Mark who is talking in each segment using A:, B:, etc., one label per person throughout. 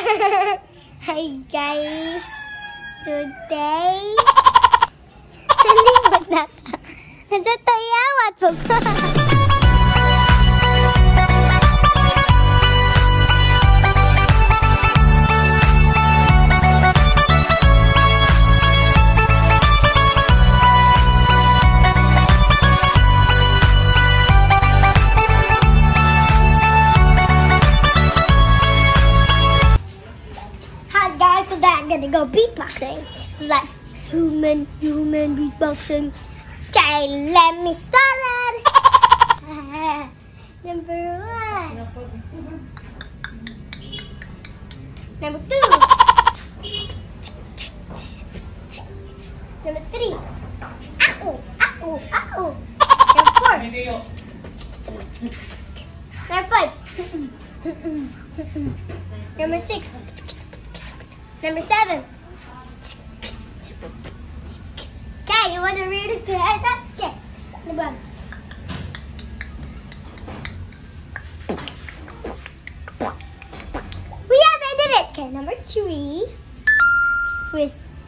A: Hi guys! Today, nalimot na ka. Nasa tayawat po ko. I'm gonna go beatboxing. Like human beatboxing. Okay, let me start it. Number 1. Number 2. Number 3. Ow, ow, ow. Number 4. Number 5. Number 6. Number 7. Okay, you want to read it to her? That's okay. Number 1. Yes, I did it. Okay, number 3 was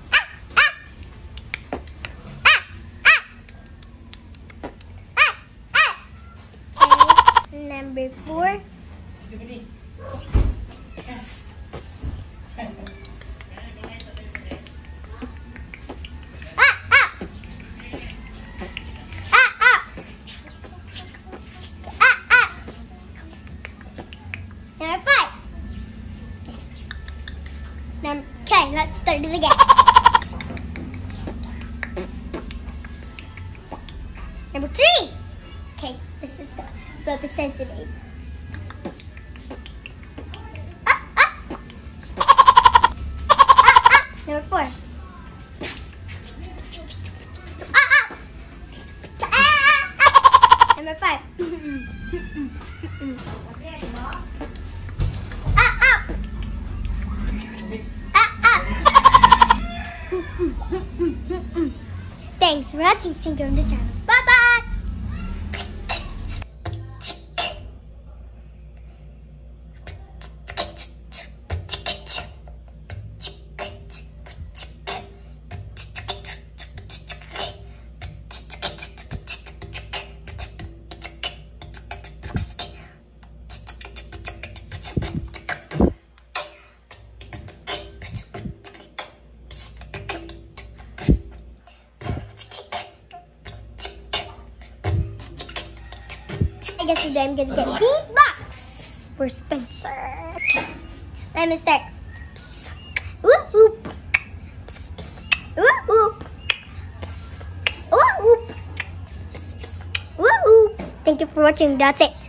A: Okay, number 4. Okay, let's start it again. Number 3. Okay, this is the representative. Number 4. Number 5. Thanks for watching. Thank you on the channel. Bye bye. I guess today I'm gonna get beatbox for Spencer. Let me start. Whoop whoop. Whoop whoop. Whoop whoop. Whoop whoop. Thank you for watching. That's it.